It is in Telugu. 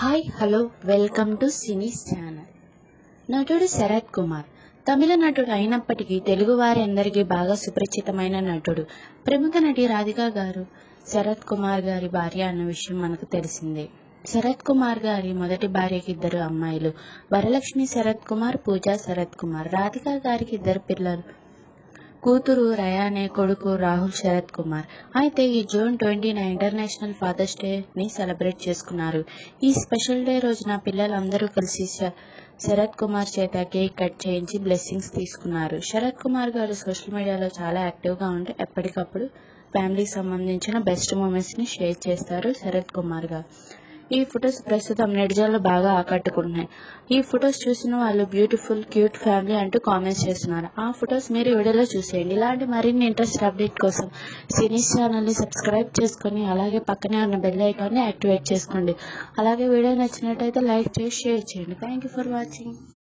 హాయ్ హలో వెల్కమ్ టు సినీస్ ఛానల్. నటుడు శరత్ కుమార్ తమిళ నటుడు అయినప్పటికీ తెలుగు వారి అందరికీ బాగా సుపరిచితమైన నటుడు. ప్రముఖ నటి రాధిక గారు శరత్ కుమార్ గారి భార్య అన్న విషయం మనకు తెలిసిందే. శరత్ కుమార్ గారి మొదటి భార్యకి 2 అమ్మాయిలు, వరలక్ష్మి శరత్ కుమార్, పూజా శరత్ కుమార్. రాధిక గారికి 2 పిల్లలు, కూతురు రయానే, కొడుకు రాహుల్ శరత్ కుమార్. అయితే ఈ జూన్ 20న ఇంటర్నేషనల్ ఫాదర్స్ డే ని సెలబ్రేట్ చేసుకున్నారు. ఈ స్పెషల్ డే రోజున పిల్లలందరూ కలిసి శరత్ కుమార్ చేత కేక్ కట్ చేయించి బ్లెస్సింగ్స్ తీసుకున్నారు. శరత్ కుమార్ గారు సోషల్ మీడియాలో చాలా యాక్టివ్ గా ఉంటూ ఎప్పటికప్పుడు ఫ్యామిలీకి సంబంధించిన బెస్ట్ మూమెంట్స్ ని షేర్ చేస్తారు శరత్ కుమార్ గారు. ఈ ఫొటోస్ ప్రస్తుతం నెటిజన్లు బాగా ఆకట్టుకుంటున్నాయి. ఈ ఫొటోస్ చూసిన వాళ్ళు బ్యూటిఫుల్ క్యూట్ ఫ్యామిలీ అంటూ కామెంట్స్ చేస్తున్నారు. ఆ ఫొటోస్ మీరు వీడియోలో చూసేయండి. ఇలాంటి మరిన్ని ఇంట్రెస్ట్ అప్డేట్ కోసం సినీస్ ఛానల్ ని సబ్స్క్రైబ్ చేసుకుని అలాగే పక్కనే ఉన్న బెల్ ఐకాన్ ని యాక్టివేట్ చేసుకోండి. అలాగే వీడియో నచ్చినట్టయితే లైక్ చేసి షేర్ చేయండి. Thank you for watching.